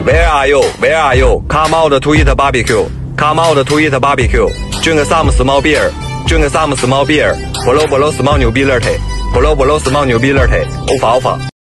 Where are you? Where are you? Come out to eat barbecue. Come out to eat barbecue. Drink some small beer. Drink some small beer. Blow blow small 牛逼 lirty. Blow blow small 牛逼 lirty. Alpha alpha.